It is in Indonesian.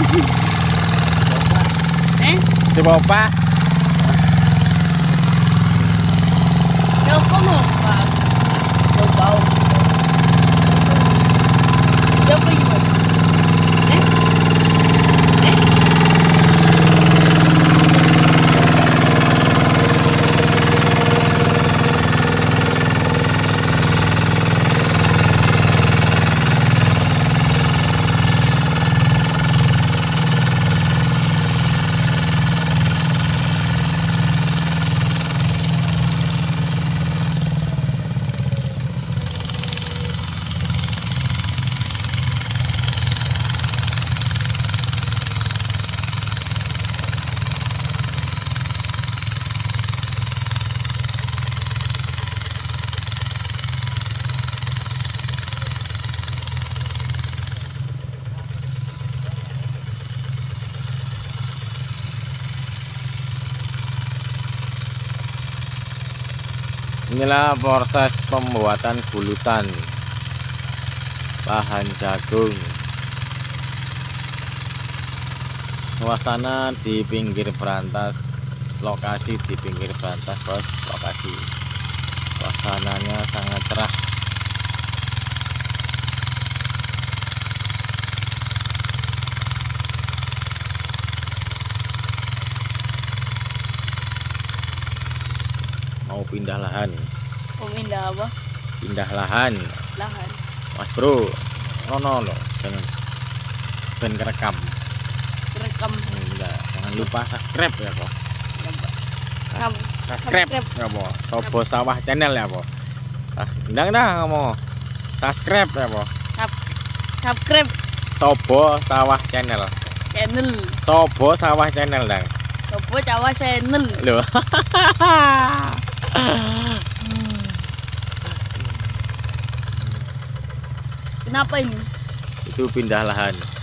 Coba apa? Coba apa? Coba. Coba juga. Eh? Eh? Inilah proses pembuatan gulutan lahan jagung. Suasana di pinggir berantas, lokasi di pinggir berantas, bos. Lokasi suasananya sangat cerah. Mau pindah lahan. Pemindah apa? Pindah lahan, Lahan. Mas Bro. No, ben kerekam. Rekam. Jangan lupa subscribe ya, kok. Subscribe ya, po. Sobo Sawah Channel ya, po. Ndang dah ngomong. Subscribe ya, po. Subscribe Sobo Sawah Channel. channel. Sobo Sawah Channel, Dang. Coba Jawa channel. Loh. Kenapa ini? Itu pindah lahan.